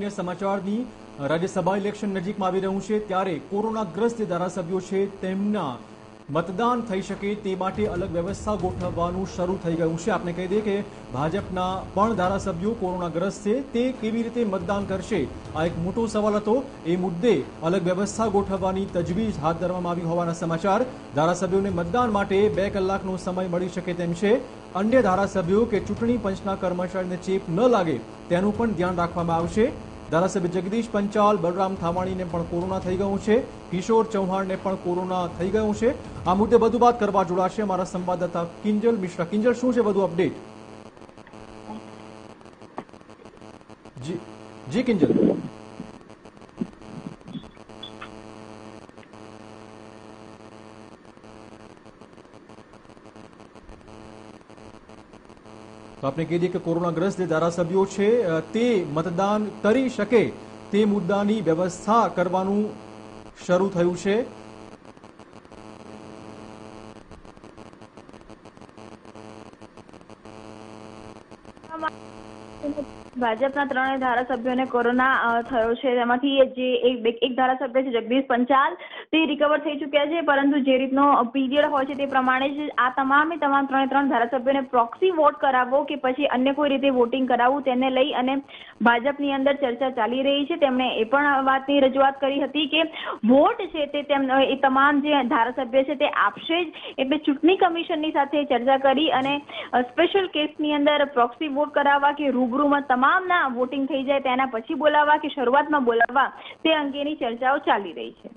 અન્ય સમાચારની રાજ્યસભા ઇલેક્શન નજીકમાં આવી રહ્યું છે ત્યારે કોરોનાગ્રસ્ત જે ધારાસભ્યો છે તેમના મતદાન થઈ શકે તે માટે અલગ વ્યવસ્થા ગોઠવવાનું શરૂ થઈ ગયું છે। આપણે કહી દઈએ કે ભાજપના પણ ધારાસભ્યો કોરોનાગ્રસ્ત છે તે કેવી રીતે મતદાન કરશે આ એક મોટો સવાલ હતો। એ મુદ્દે અલગ વ્યવસ્થા ગોઠવવાની તજવીજ હાથ ધરવામાં આવી હોવાના સમાચાર। ધારાસભ્યોને મતદાન માટે 2 કલાકનો સમય મળી શકે તેમ છે। અન્ય ધારાસભ્યો કે ચૂંટણી પંચના કર્મચારીને ચેપ ન લાગે તેનું પણ ધ્યાન રાખવામાં આવશે। ધારાસભ્ય જગદીશ પંચાલ, બલરામ થામાણીને પણ કોરોના થઈ ગયું છે, કિશોર ચૌહાણને પણ કોરોના થઈ ગયું છે। આ મુદ્દે વધુ વાત કરવા જોડાશે અમારા સંવાદદાતા કિંજલ મિશ્રા। કિંજલ, શું છે વધુ અપડેટ? જી કિંજલ। તો આપણે કહી દઈએ કે કોરોનાગ્રસ્ત જે ધારાસભ્યો છે તે મતદાન કરી શકે તે મુદ્દાની વ્યવસ્થા કરવાનું શરૂ થયું છે। ભાજપના 3 ધારાસભ્યોને કોરોના થયો છે। તેમાંથી જે એક ધારાસભ્ય છે જગદીશ પંચાલ તે રિકવર થઈ ચૂક્યા છે, પરંતુ જે રીતનો પીરિયડ હોય છે તે પ્રમાણે જ આ તમામ 3 ધારાસભ્યોને પ્રોક્સી વોટ કરાવવો કે પછી અન્ય કોઈ રીતે વોટિંગ કરાવવું તેને લઈ અને ભાજપની અંદર ચર્ચા ચાલી રહી છે। તેમણે એ પણ વાતની રજૂઆત કરી હતી કે વોટ છે તે એ તમામ જે ધારાસભ્ય છે તે આપશે જ, એટલે ચૂંટણી કમિશનની સાથે ચર્ચા કરી અને સ્પેશિયલ કેસની અંદર પ્રોક્સી વોટ કરાવવા કે રૂબરૂમાં તમામના વોટિંગ થઈ જાય તેના પછી બોલાવવા કે શરૂઆતમાં બોલાવવા તે અંગેની ચર્ચાઓ ચાલી રહી છે।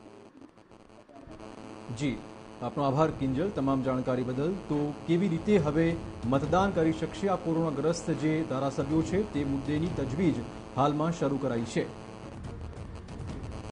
જી, આપનો આભાર કિંજલ તમામ જાણકારી બદલ। તો કેવી રીતે હવે મતદાન કરી શકશે આ કોરોનાગ્રસ્ત જે ધારાસભ્યો છે તે મુદ્દેની તજવીજ હાલમાં શરૂ કરાઈ છે।